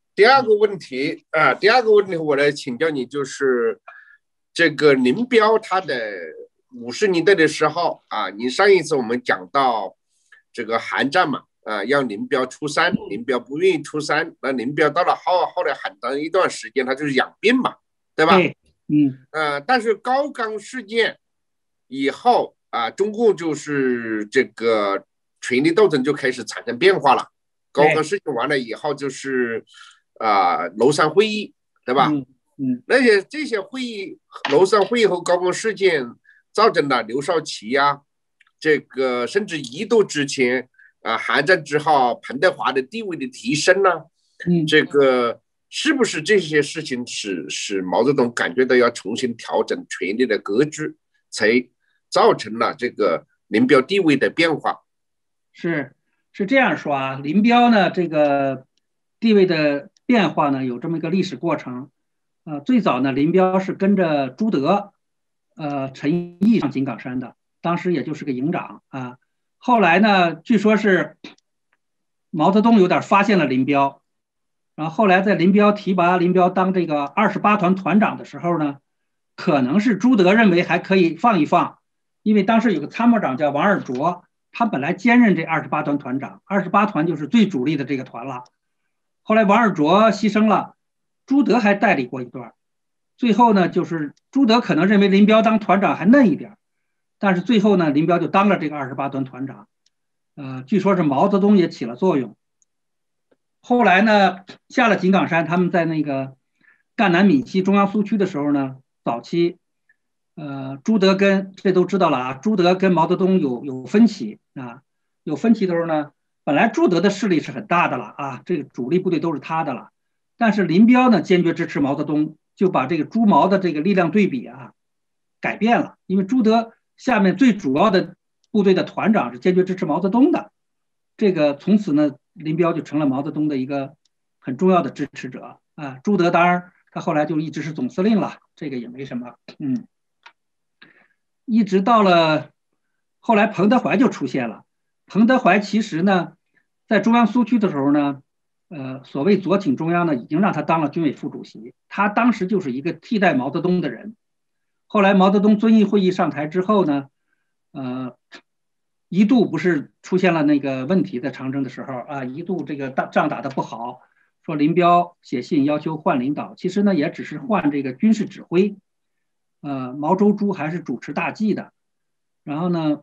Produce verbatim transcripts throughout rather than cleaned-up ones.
第二个问题啊，第二个问题我来请教你，就是这个林彪他的五十年代的时候啊，你上一次我们讲到这个韩战嘛，啊，让林彪出山，林彪不愿意出山，那林彪到了后后来很长一段时间，他就是养病嘛，对吧？ 对，嗯， 呃，但是高岗事件以后啊，中共就是这个权力斗争就开始产生变化了。高岗对， 事件完了以后，就是啊庐山会议，对吧？ 嗯嗯， 那些这些会议，庐山会议和高岗事件，造成了刘少奇呀、啊，这个甚至一度之前啊，韩战之后彭德怀的地位的提升呢、啊， 嗯， 这个是不是这些事情使使毛泽东感觉到要重新调整权力的格局，才造成了这个林彪地位的变化？ 是是这样说啊。林彪呢，这个地位的变化呢，有这么一个历史过程。呃，最早呢，林彪是跟着朱德、呃陈毅上井冈山的，当时也就是个营长啊。后来呢，据说是毛泽东有点发现了林彪，然后后来在林彪提拔林彪当这个二十八团团长的时候呢，可能是朱德认为还可以放一放，因为当时有个参谋长叫王尔琢，他本来兼任这二十八团团长，二十八团就是最主力的这个团了。后来王尔琢牺牲了，朱德还代理过一段。最后呢，就是朱德可能认为林彪当团长还嫩一点，但是最后呢，林彪就当了这个二十八团团长。呃，据说是毛泽东也起了作用。后来呢，下了井冈山，他们在那个赣南闽西中央苏区的时候呢，早期，呃，朱德跟这都知道了啊，朱德跟毛泽东有有分歧啊，有分歧的时候呢，本来朱德的势力是很大的了啊，这个主力部队都是他的了，但是林彪呢坚决支持毛泽东，就把这个朱毛的这个力量对比啊改变了，因为朱德下面最主要的部队的团长是坚决支持毛泽东的，这个从此呢，林彪就成了毛泽东的一个很重要的支持者啊。朱德当然他后来就一直是总司令了，这个也没什么，嗯，一直到了后来彭德怀就出现了。彭德怀其实呢，在中央苏区的时候呢，呃，所谓左倾中央呢，已经让他当了军委副主席，他当时就是一个替代毛泽东的人。后来毛泽东遵义会议上台之后呢，呃，一度不是出现了那个问题，在长征的时候啊，一度这个仗打得不好，说林彪写信要求换领导，其实呢也只是换这个军事指挥，呃，毛周珠还是主持大计的。然后呢，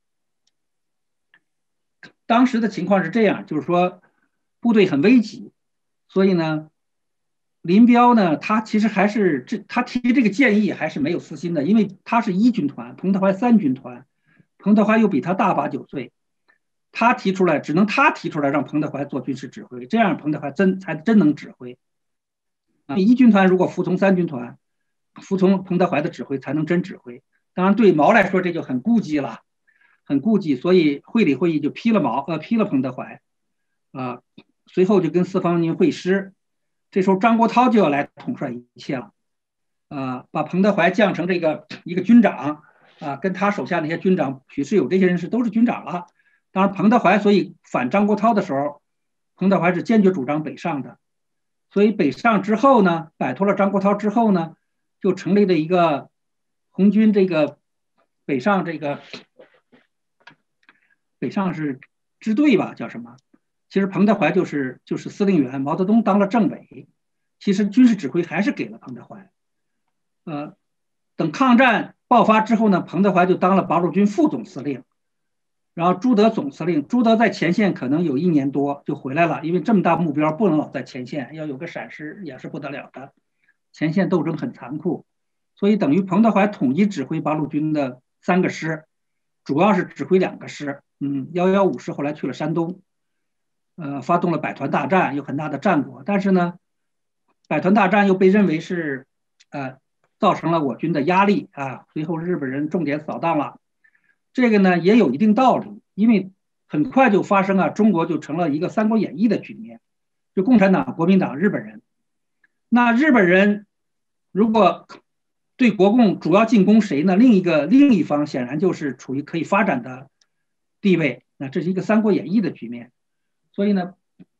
当时的情况是这样，就是说部队很危急，所以呢，林彪呢，他其实还是这他提这个建议还是没有私心的，因为他是一军团，彭德怀三军团，彭德怀又比他大八九岁，他提出来，只能他提出来让彭德怀做军事指挥，这样彭德怀真才真能指挥。啊，一军团如果服从三军团，服从彭德怀的指挥才能真指挥。当然对毛来说这就很顾忌了，很顾忌，所以会理会议就批了毛，呃，批了彭德怀，啊、呃，随后就跟四方宁会师。这时候张国焘就要来统帅一切了，啊、呃，把彭德怀降成这个一个军长，啊、呃，跟他手下那些军长，许世友这些人是都是军长了。当然，彭德怀所以反张国焘的时候，彭德怀是坚决主张北上的。所以北上之后呢，摆脱了张国焘之后呢，就成立了一个红军这个北上这个北上是支队吧，叫什么？其实彭德怀就是就是司令员，毛泽东当了政委，其实军事指挥还是给了彭德怀。呃，等抗战爆发之后呢，彭德怀就当了八路军副总司令，然后朱德总司令，朱德在前线可能有一年多就回来了，因为这么大目标不能老在前线，要有个闪失也是不得了的。前线斗争很残酷，所以等于彭德怀统一指挥八路军的三个师，主要是指挥两个师，嗯，幺幺五师后来去了山东，呃，发动了百团大战，有很大的战果，但是呢，百团大战又被认为是，呃，造成了我军的压力啊，随后日本人重点扫荡了。这个呢也有一定道理，因为很快就发生啊，中国就成了一个《三国演义》的局面，就共产党、国民党、日本人。那日本人如果对国共主要进攻谁呢？另一个另一方显然就是处于可以发展的地位，那这是一个《三国演义》的局面。所以呢，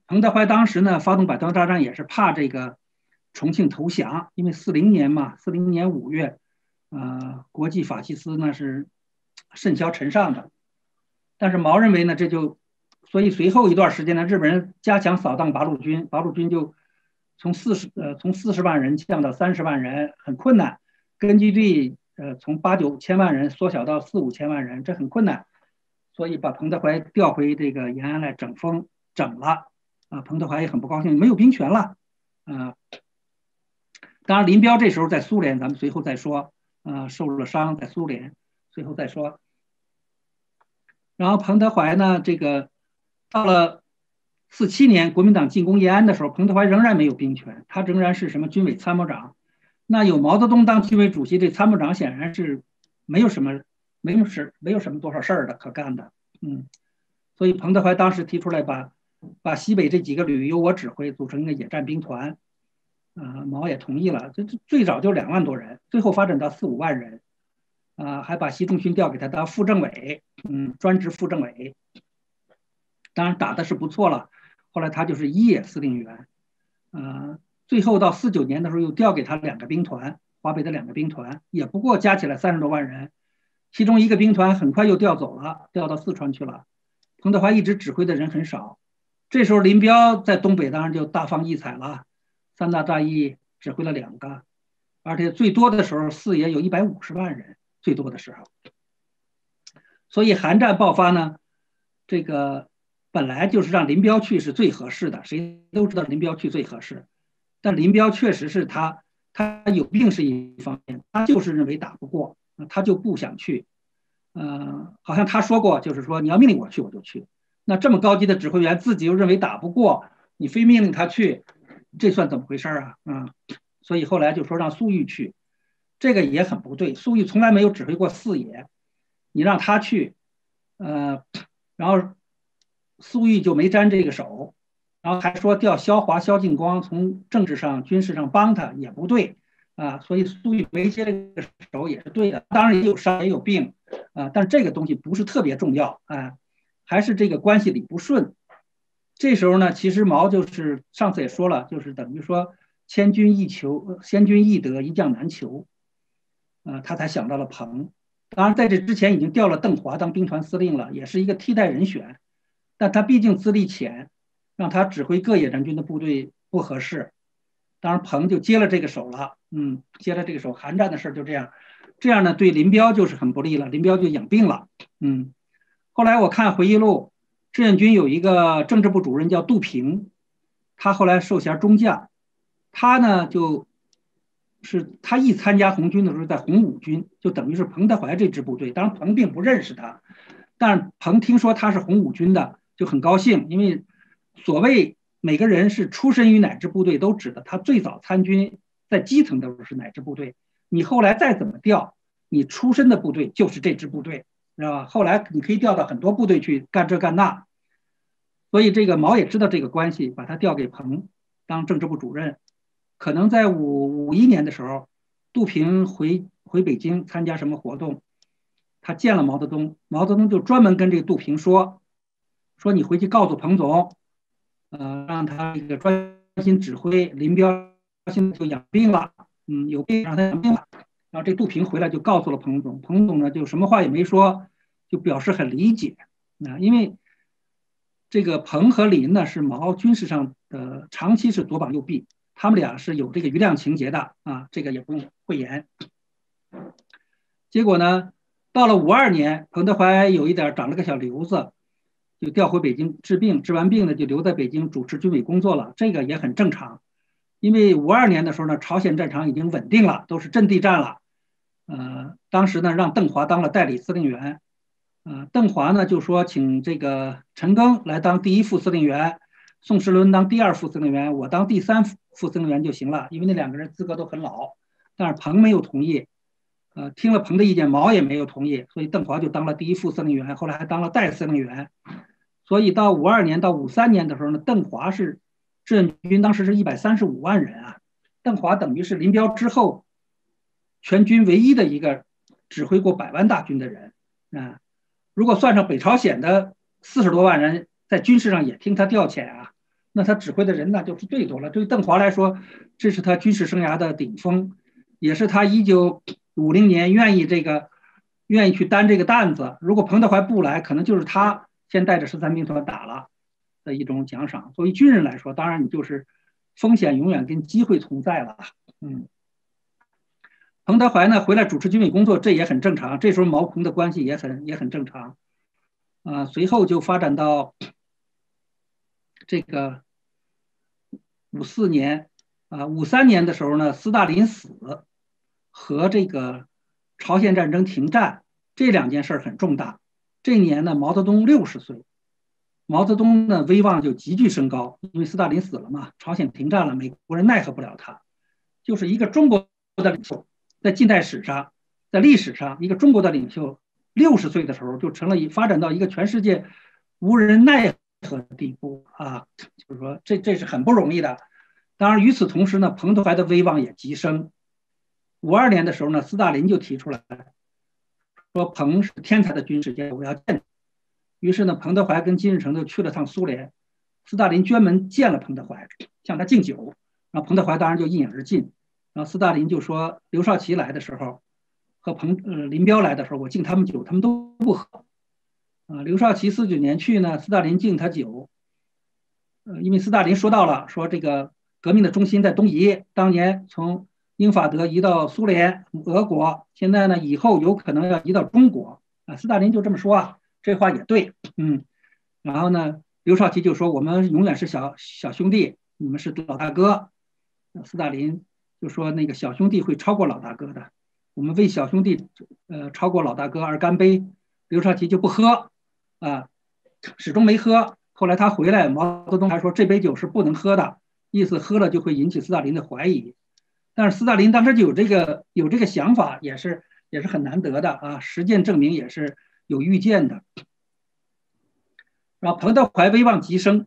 彭德怀当时呢发动百团大战也是怕这个重庆投降，因为四零年嘛，四零年五月，呃，国际法西斯呢是甚嚣尘上的。但是毛认为呢，这就，所以随后一段时间呢，日本人加强扫荡八路军，八路军就从四十呃从四十万人降到三十万人，很困难。根据地呃从八九千万人缩小到四五千万人，这很困难。所以把彭德怀调回这个延安来整风整了啊，彭德怀也很不高兴，没有兵权了啊。当然，林彪这时候在苏联，咱们随后再说啊，受了伤在苏联，随后再说。然后彭德怀呢，这个到了四七年国民党进攻延安的时候，彭德怀仍然没有兵权，他仍然是什么军委参谋长。那有毛泽东当军委主席，这参谋长显然是没有什么。没有事，没有什么多少事儿的可干的，嗯，所以彭德怀当时提出来把把西北这几个旅由我指挥，组成一个野战兵团，啊、呃，毛也同意了。这最早就两万多人，最后发展到四五万人，啊、呃，还把习仲勋调给他当副政委，嗯，专职副政委。当然打的是不错了，后来他就是一野司令员，啊、呃，最后到四九年的时候又调给他两个兵团，华北的两个兵团，也不过加起来三十多万人。其中一个兵团很快又调走了，调到四川去了。彭德怀一直指挥的人很少，这时候林彪在东北当然就大放异彩了，三大大役指挥了两个，而且最多的时候四野有一百五十万人，最多的时候。所以韩战爆发呢，这个本来就是让林彪去是最合适的，谁都知道林彪去最合适。但林彪确实是他，他有病是一方面，他就是认为打不过。他就不想去，呃，好像他说过，就是说你要命令我去我就去。那这么高级的指挥员自己又认为打不过，你非命令他去，这算怎么回事啊？啊，所以后来就说让粟裕去，这个也很不对。粟裕从来没有指挥过四野，你让他去，呃，然后粟裕就没沾这个手，然后还说调萧华、萧劲光从政治上、军事上帮他，也不对。啊，所以粟裕没接这个手也是对的，当然也有伤也有病啊，但是这个东西不是特别重要啊，还是这个关系里不顺。这时候呢，其实毛就是上次也说了，就是等于说千军易求，千军易得，一将难求，啊，他才想到了彭。当然在这之前已经调了邓华当兵团司令了，也是一个替代人选，但他毕竟资历浅，让他指挥各野战军的部队不合适。当然彭就接了这个手了，嗯，接了这个手，韩战的事就这样，这样呢对林彪就是很不利了，林彪就养病了，嗯。后来我看回忆录，志愿军有一个政治部主任叫杜平，他后来授衔中将，他呢就是他一参加红军的时候在红五军，就等于是彭德怀这支部队，当然彭并不认识他，但是彭听说他是红五军的就很高兴，因为所谓每个人是出身于哪支部队都指的他最早参军在基层的时候是哪支部队，你后来再怎么调，你出身的部队就是这支部队，知道吧？后来你可以调到很多部队去干这干那，所以这个毛也知道这个关系，把他调给彭当政治部主任。可能在五五一年的时候，杜平回回北京参加什么活动，他见了毛泽东，毛泽东就专门跟这个杜平说，说你回去告诉彭总。呃，让他这个专心指挥，林彪现在就养病了，嗯，有病让他养病了。然后这杜平回来就告诉了彭总，彭总呢就什么话也没说，就表示很理解啊，因为这个彭和林呢是毛军事上的长期是左膀右臂，他们俩是有这个余量情节的啊，这个也不用讳言。结果呢，到了五二年，彭德怀有一点长了个小瘤子。就调回北京治病，治完病呢就留在北京主持军委工作了，这个也很正常。因为五二年的时候呢，朝鲜战场已经稳定了，都是阵地战了。呃，当时呢让邓华当了代理司令员，呃，邓华呢就说请这个陈赓来当第一副司令员，宋时轮当第二副司令员，我当第三副司令员就行了，因为那两个人资格都很老。但是彭没有同意，呃，听了彭的意见，毛也没有同意，所以邓华就当了第一副司令员，后来还当了代司令员。所以到五二年到五三年的时候呢，邓华是志愿军当时是一百三十五万人啊，邓华等于是林彪之后全军唯一的一个指挥过百万大军的人啊。如果算上北朝鲜的四十多万人，在军事上也听他调遣啊， 那他指挥的人那就是最多了。对于邓华来说，这是他军事生涯的顶峰，也是他一九五零年愿意这个愿意去担这个担子。如果彭德怀不来，可能就是他先带着十三兵团打了的一种奖赏。作为军人来说，当然你就是风险永远跟机会同在了。嗯，彭德怀呢回来主持军委工作，这也很正常。这时候毛彭的关系也很也很正常。啊，随后就发展到这个五四年啊，五三年的时候呢，斯大林死和这个朝鲜战争停战这两件事很重大。这一年呢，毛泽东六十岁，毛泽东呢威望就急剧升高，因为斯大林死了嘛，朝鲜停战了，美国人奈何不了他，就是一个中国的领袖，在近代史上，在历史上，一个中国的领袖六十岁的时候就成了一发展到一个全世界无人奈何的地步啊，就是说这这是很不容易的。当然，与此同时呢，彭德怀的威望也急升。五二年的时候呢，斯大林就提出来说，彭是天才的军事家，我要见他。于是呢，彭德怀跟金日成就去了趟苏联，斯大林专门见了彭德怀，向他敬酒，然后彭德怀当然就一饮而尽。然后斯大林就说，刘少奇来的时候和彭呃林彪来的时候，我敬他们酒，他们都不喝。啊，刘少奇四九年去呢，斯大林敬他酒，呃，因为斯大林说到了，说这个革命的中心在东移，当年从英法德移到苏联、俄国，现在呢以后有可能要移到中国啊。斯大林就这么说啊，这话也对，嗯。然后呢，刘少奇就说我们永远是小小兄弟，你们是老大哥。斯大林就说那个小兄弟会超过老大哥的，我们为小兄弟呃超过老大哥而干杯。刘少奇就不喝啊，始终没喝。后来他回来，毛泽东还说这杯酒是不能喝的，意思喝了就会引起斯大林的怀疑。但是斯大林当时就有这个有这个想法，也是也是很难得的啊，实践证明也是有预见的。然后彭德怀威望急升，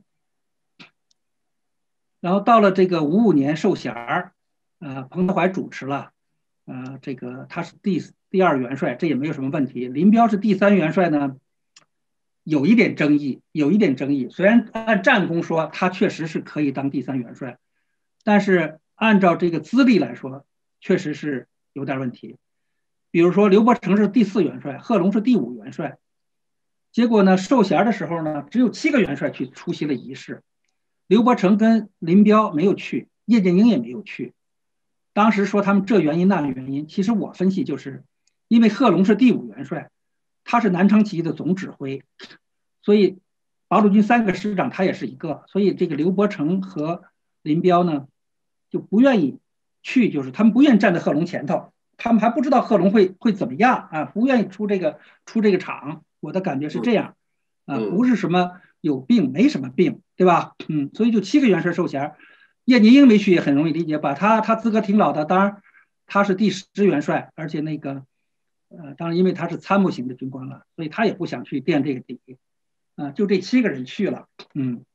然后到了这个五五年授衔儿，呃，彭德怀主持了，呃，这个他是第第二元帅，这也没有什么问题。林彪是第三元帅呢，有一点争议，有一点争议。虽然按战功说他确实是可以当第三元帅，但是按照这个资历来说，确实是有点问题。比如说刘伯承是第四元帅，贺龙是第五元帅，结果呢授衔的时候呢，只有七个元帅去出席了仪式，刘伯承跟林彪没有去，叶剑英也没有去。当时说他们这原因那原因，其实我分析就是因为贺龙是第五元帅，他是南昌起义的总指挥，所以八路军三个师长他也是一个，所以这个刘伯承和林彪呢就不愿意去，就是他们不愿意站在贺龙前头，他们还不知道贺龙会会怎么样啊，不愿意出这个出这个场。我的感觉是这样啊，不是什么有病没什么病，对吧？嗯，所以就七个元帅授衔，叶剑英没去也很容易理解吧，他他资格挺老的，当然他是第十元帅，而且那个呃，当然因为他是参谋型的军官了，所以他也不想去垫这个底啊，就这七个人去了，嗯。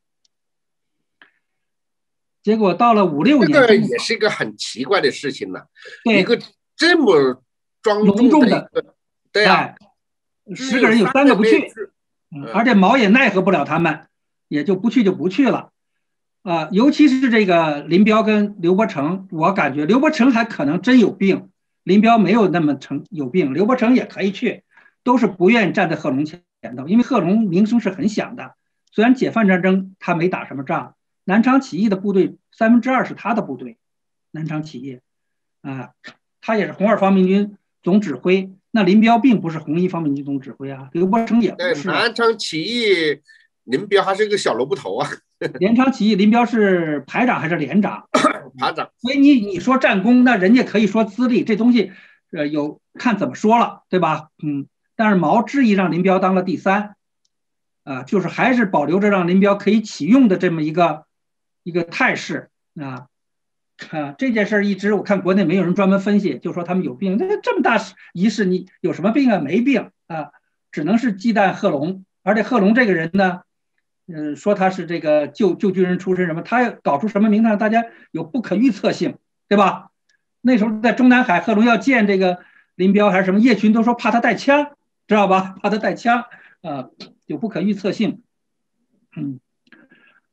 结果到了五六年， 这个也是一个很奇怪的事情呢。一个这么庄隆重的， 对呀， 十个人有三个不去，嗯，而且毛也奈何不了他们，也就不去就不去了，啊、呃，尤其是这个林彪跟刘伯承，我感觉刘伯承还可能真有病，林彪没有那么成有病，刘伯承也可以去，都是不愿意站在贺龙前头，因为贺龙名声是很响的，虽然解放战争他没打什么仗。南昌起义的部队三分之二是他的部队，南昌起义，啊，他也是红二方面军总指挥。那林彪并不是红一方面军总指挥啊，刘伯承也不是。 南昌起义，林彪还是个小萝卜头啊。 南昌起义，林彪是排长还是连长？ 排长。 所以你你说战功，那人家可以说资历，这东西呃有看怎么说了，对吧？嗯，但是毛质疑让林彪当了第三，啊，就是还是保留着让林彪可以启用的这么一个。一个态势啊，啊，这件事一直我看国内没有人专门分析，就说他们有病。那这么大仪式，你有什么病啊？没病啊，只能是忌惮贺龙。而且贺龙这个人呢，嗯、呃，说他是这个旧旧军人出身什么，他搞出什么名堂，大家有不可预测性，对吧？那时候在中南海，贺龙要见这个林彪还是什么，叶群都说怕他带枪，知道吧？怕他带枪啊，有不可预测性，嗯。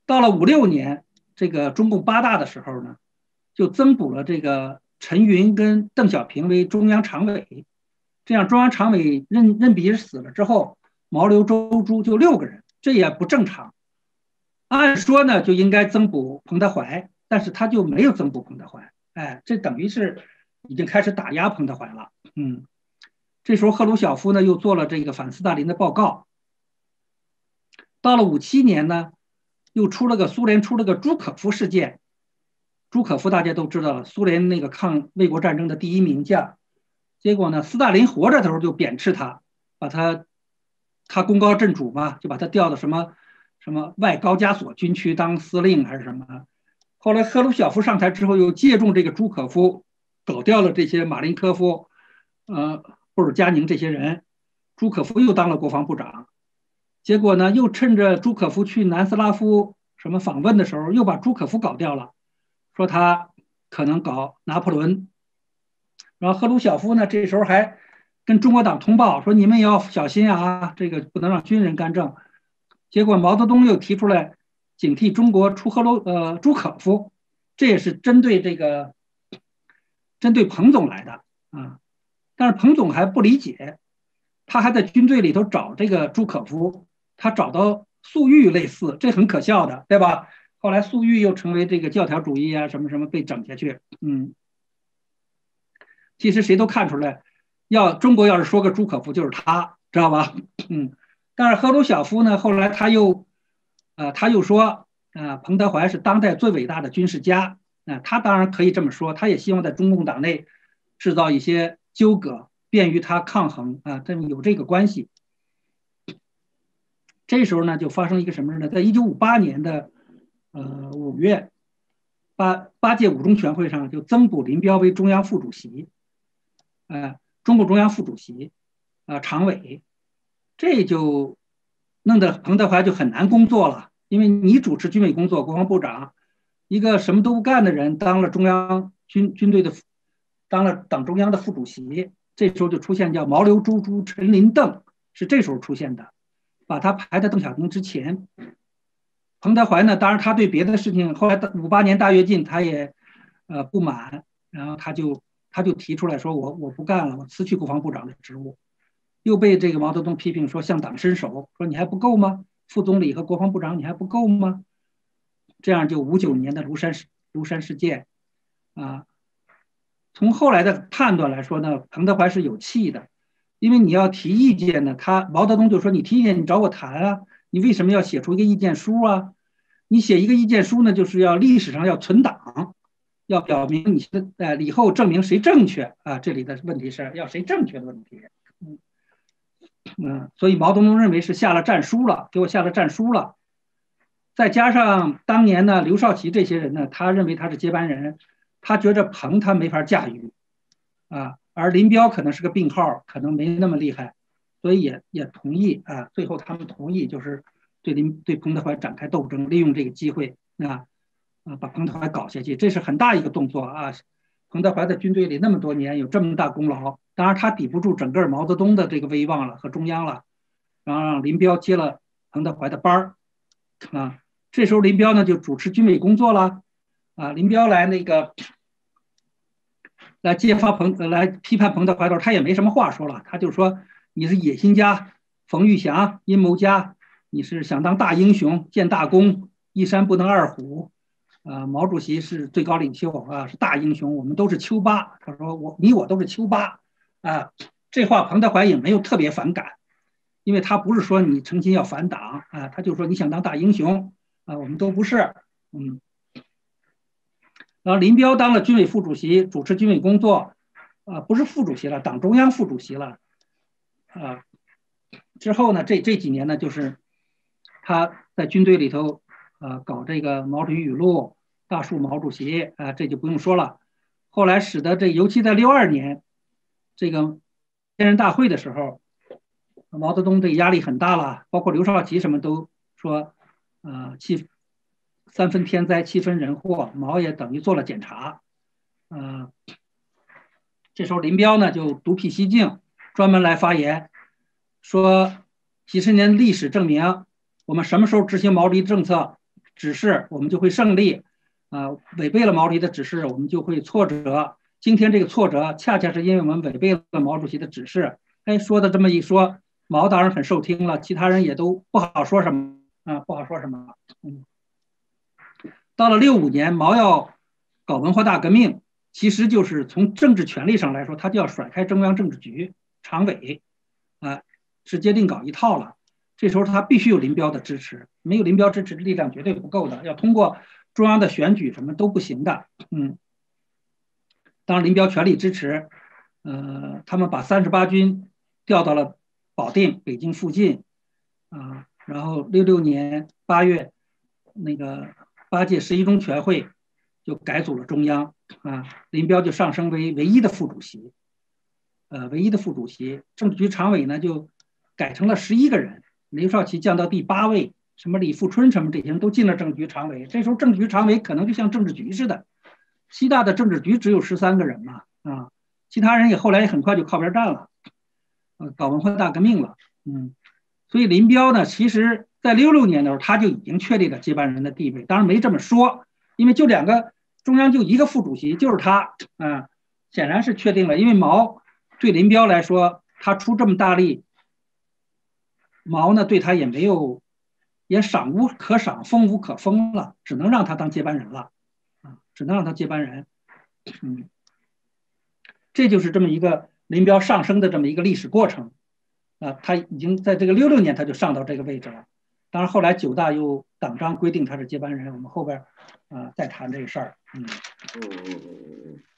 到了五六年，这个中共八大的时候呢，就增补了这个陈云跟邓小平为中央常委，这样中央常委任任弼时死了之后，毛刘周朱就六个人，这也不正常。按说呢就应该增补彭德怀，但是他就没有增补彭德怀，哎，这等于是已经开始打压彭德怀了。嗯，这时候赫鲁晓夫呢又做了这个反斯大林的报告。到了五七年呢，又出了个苏联出了个朱可夫事件。朱可夫大家都知道了，苏联那个抗卫国战争的第一名将。结果呢，斯大林活着的时候就贬斥他，把他他功高震主嘛，就把他调到什么什么外高加索军区当司令还是什么。后来赫鲁晓夫上台之后，又借重这个朱可夫，搞掉了这些马林科夫、呃布尔加宁这些人，朱可夫又当了国防部长。结果呢，又趁着朱可夫去南斯拉夫什么访问的时候，又把朱可夫搞掉了，说他可能搞拿破仑。然后赫鲁晓夫呢，这时候还跟中国党通报说：“你们也要小心啊，这个不能让军人干政。”结果毛泽东又提出来警惕中国出赫鲁呃朱可夫，这也是针对这个针对彭总来的啊。但是彭总还不理解，他还在军队里头找这个朱可夫。他找到粟裕类似，这很可笑的，对吧？后来粟裕又成为这个教条主义啊，什么什么被整下去。嗯，其实谁都看出来，要中国要是说个朱可夫就是他，知道吧？嗯，但是赫鲁晓夫呢，后来他又，呃，他又说，啊、呃，彭德怀是当代最伟大的军事家。啊、呃，他当然可以这么说，他也希望在中共党内制造一些纠葛，便于他抗衡啊，这、呃、有这个关系。这时候呢，就发生一个什么事呢？在一九五八年的呃五月，八八届五中全会上就增补林彪为中央副主席，呃，中共中央副主席，啊、呃，常委，这就弄得彭德怀就很难工作了，因为你主持军委工作，国防部长，一个什么都不干的人当了中央军军队的，当了党中央的副主席，这时候就出现叫毛刘朱朱陈林邓，是这时候出现的。把他排在邓小平之前。彭德怀呢，当然他对别的事情，后来五八年大跃进他也呃不满，然后他就他就提出来说我我不干了，我辞去国防部长的职务，又被这个毛泽东批评说向党伸手，说你还不够吗？副总理和国防部长你还不够吗？这样就五九年的庐山庐山事件啊，从后来的判断来说呢，彭德怀是有气的。因为你要提意见呢，他毛泽东就说你提意见你找我谈啊，你为什么要写出一个意见书啊？你写一个意见书呢，就是要历史上要存档，要表明你的呃以后证明谁正确啊。这里的问题是要谁正确的问题。嗯嗯，所以毛泽东认为是下了战书了，给我下了战书了。再加上当年呢，刘少奇这些人呢，他认为他是接班人，他觉着彭他没法驾驭啊。而林彪可能是个病号，可能没那么厉害，所以也也同意啊。最后他们同意，就是对林对彭德怀展开斗争，利用这个机会啊啊把彭德怀搞下去，这是很大一个动作啊。彭德怀在军队里那么多年，有这么大功劳，当然他抵不住整个毛泽东的这个威望了和中央了，然后让林彪接了彭德怀的班儿啊。这时候林彪呢就主持军委工作了啊，林彪来那个。来揭发彭，来批判彭德怀的时候，他也没什么话说了，他就说你是野心家，冯玉祥阴谋家，你是想当大英雄，建大功，一山不能二虎，啊，毛主席是最高领袖啊，是大英雄，我们都是丘巴。他说我你我都是丘巴啊，这话彭德怀也没有特别反感，因为他不是说你诚心要反党啊，他就说你想当大英雄啊，我们都不是，嗯。然后林彪当了军委副主席，主持军委工作，啊、呃，不是副主席了，党中央副主席了，啊、呃，之后呢，这这几年呢，就是他在军队里头，啊、呃，搞这个毛主席语录、大树毛主席，啊、呃，这就不用说了。后来使得这，尤其在六二年这个天人大会的时候，毛泽东这压力很大了，包括刘少奇什么都说，呃，七。三分天灾，七分人祸，毛也等于做了检查，呃，这时候林彪呢就独辟蹊径，专门来发言，说几十年历史证明，我们什么时候执行毛主席政策， 指示，我们就会胜利，啊、呃，违背了毛主席的指示，我们就会挫折。今天这个挫折，恰恰是因为我们违背了毛主席的指示。哎，说的这么一说，毛当然很受听了，其他人也都不好说什么啊，不好说什么。嗯，到了六五年，毛要搞文化大革命，其实就是从政治权力上来说，他就要甩开中央政治局常委，啊，直接另搞一套了。这时候他必须有林彪的支持，没有林彪支持，力量绝对不够的，要通过中央的选举什么都不行的。嗯，当然林彪全力支持，呃，他们把三十八军调到了保定、北京附近，啊，然后六六年八月，那个八届十一中全会就改组了中央，啊，林彪就上升为唯一的副主席，呃，唯一的副主席，政治局常委呢就改成了十一个人。刘少奇降到第八位，什么李富春什么这些人都进了政治局常委。这时候政治局常委可能就像政治局似的，西大的政治局只有十三个人嘛，啊，其他人也后来也很快就靠边站了，呃，搞文化大革命了，嗯，所以林彪呢，其实在六六年的时候他就已经确立了接班人的地位，当然没这么说，因为就两个中央就一个副主席就是他，啊，显然是确定了，因为毛对林彪来说，他出这么大力。毛呢对他也没有，也赏无可赏，封无可封了，只能让他当接班人了，啊，只能让他接班人，嗯，这就是这么一个林彪上升的这么一个历史过程，啊，他已经在这个六六年他就上到这个位置了，当然后来九大又党章规定他是接班人，我们后边啊再谈这个事儿，嗯嗯嗯嗯嗯。